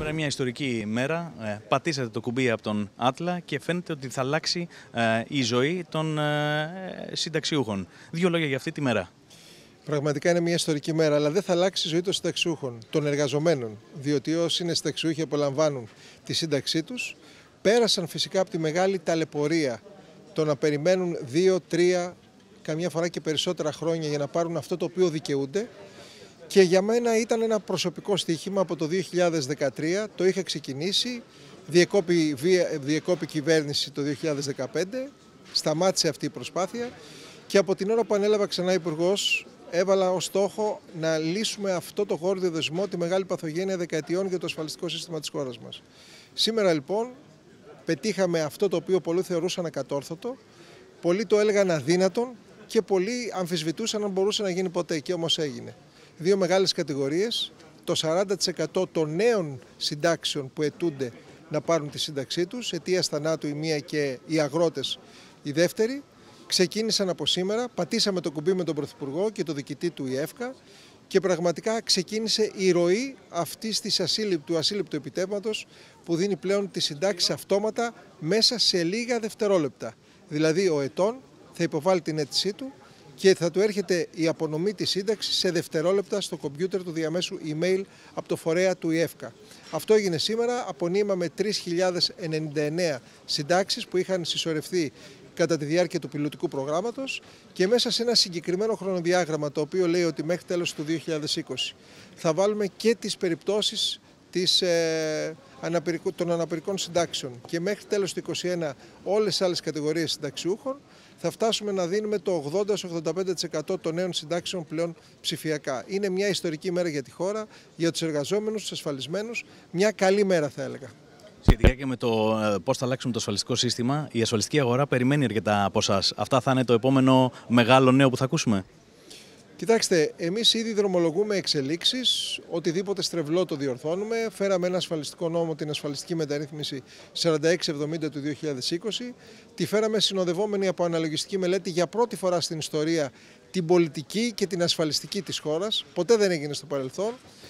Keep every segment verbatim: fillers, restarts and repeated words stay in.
Σήμερα είναι μια ιστορική μέρα. Ε, πατήσατε το κουμπί από τον Άτλα και φαίνεται ότι θα αλλάξει ε, η ζωή των ε, συνταξιούχων. Δύο λόγια για αυτή τη μέρα. Πραγματικά είναι μια ιστορική μέρα, αλλά δεν θα αλλάξει η ζωή των συνταξιούχων, των εργαζομένων. Διότι όσοι είναι συνταξιούχοι απολαμβάνουν τη σύνταξή τους, πέρασαν φυσικά από τη μεγάλη ταλαιπωρία το να περιμένουν δύο, τρία, καμιά φορά και περισσότερα χρόνια για να πάρουν αυτό το οποίο δικαιούνται. Και για μένα ήταν ένα προσωπικό στοίχημα από το δύο χιλιάδες δεκατρία, το είχα ξεκινήσει, διεκόπη, διεκόπη κυβέρνηση το δύο χιλιάδες δεκαπέντε, σταμάτησε αυτή η προσπάθεια και από την ώρα που ανέλαβα ξανά υπουργός, έβαλα ως στόχο να λύσουμε αυτό το γόρδιο δεσμό, τη μεγάλη παθογένεια δεκαετιών για το ασφαλιστικό σύστημα της χώρας μας. Σήμερα λοιπόν πετύχαμε αυτό το οποίο πολλοί θεωρούσαν ακατόρθωτο, πολλοί το έλεγαν αδύνατον και πολλοί αμφισβητούσαν αν μπορούσε να γίνει ποτέ, και όμως έγινε. Δύο μεγάλες κατηγορίες, το σαράντα τοις εκατό των νέων συντάξεων που αιτούνται να πάρουν τη σύνταξή τους, αιτίας θανάτου η μία και οι αγρότες η δεύτερη, ξεκίνησαν από σήμερα, πατήσαμε το κουμπί με τον Πρωθυπουργό και το διοικητή του ΙΕΦΚΑ και πραγματικά ξεκίνησε η ροή αυτής της ασύλληπτου, του ασύλληπτου επιτεύγματος που δίνει πλέον τις συντάξεις αυτόματα μέσα σε λίγα δευτερόλεπτα. Δηλαδή ο ετών θα υποβάλει την αίτησή του και θα του έρχεται η απονομή της σύνταξης σε δευτερόλεπτα στο κομπιούτερ του διαμέσου email από το φορέα του ΙΕΦΚΑ. Αυτό έγινε σήμερα, απονείμαμε τρεις χιλιάδες ενενήντα εννέα συντάξεις που είχαν συσσωρευτεί κατά τη διάρκεια του πιλωτικού προγράμματος και μέσα σε ένα συγκεκριμένο χρονοδιάγραμμα το οποίο λέει ότι μέχρι τέλος του δύο χιλιάδες είκοσι θα βάλουμε και τις περιπτώσεις της, ε, αναπηρικού, των αναπηρικών συντάξεων και μέχρι τέλος του είκοσι ένα όλες τις άλλες κατηγορίες συνταξιούχων, θα φτάσουμε να δίνουμε το ογδόντα με ογδόντα πέντε τοις εκατό των νέων συντάξεων πλέον ψηφιακά. Είναι μια ιστορική μέρα για τη χώρα, για τους εργαζόμενους, τους ασφαλισμένους, μια καλή μέρα θα έλεγα. Σχετικά και με το πώς θα αλλάξουμε το ασφαλιστικό σύστημα, η ασφαλιστική αγορά περιμένει αρκετά από εσάς. Αυτά θα είναι το επόμενο μεγάλο νέο που θα ακούσουμε. Κοιτάξτε, εμείς ήδη δρομολογούμε εξελίξεις, οτιδήποτε στρεβλό το διορθώνουμε. Φέραμε ένα ασφαλιστικό νόμο, την ασφαλιστική μεταρρύθμιση σαράντα έξι εβδομήντα του δύο χιλιάδες είκοσι. Τη φέραμε συνοδευόμενη από αναλογιστική μελέτη για πρώτη φορά στην ιστορία την πολιτική και την ασφαλιστική της χώρας. Ποτέ δεν έγινε στο παρελθόν.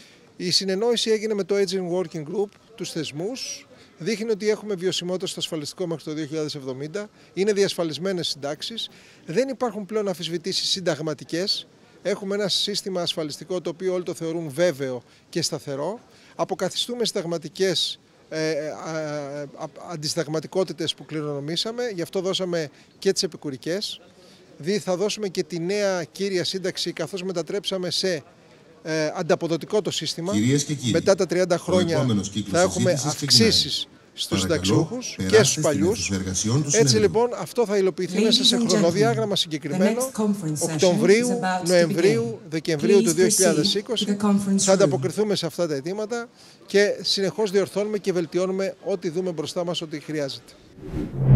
Η συνεννόηση έγινε με το Aging Working Group, τους θεσμούς. Δείχνει ότι έχουμε βιωσιμότητα στο ασφαλιστικό μέχρι το δύο χιλιάδες εβδομήντα. Είναι διασφαλισμένες συντάξεις. Δεν υπάρχουν πλέον αμφισβητήσεις συνταγματικές. Έχουμε ένα σύστημα ασφαλιστικό το οποίο όλοι το θεωρούν βέβαιο και σταθερό. Αποκαθιστούμε συνταγματικές ε, ε, αντισυνταγματικότητες που κληρονομήσαμε, γι' αυτό δώσαμε και τις επικουρικές. Δι, θα δώσουμε και τη νέα κύρια σύνταξη καθώς μετατρέψαμε σε ε, ανταποδοτικό το σύστημα. Κύριοι, μετά τα τριάντα χρόνια θα έχουμε αυξήσεις στους συνταξιούχους και στους παλιούς. Έτσι λοιπόν αυτό θα υλοποιηθεί μέσα σε χρονοδιάγραμμα συγκεκριμένο Οκτωβρίου, Νοεμβρίου, Δεκεμβρίου του δύο χιλιάδες είκοσι. Θα ανταποκριθούμε σε αυτά τα αιτήματα και συνεχώς διορθώνουμε και βελτιώνουμε ό,τι δούμε μπροστά μας ότι χρειάζεται.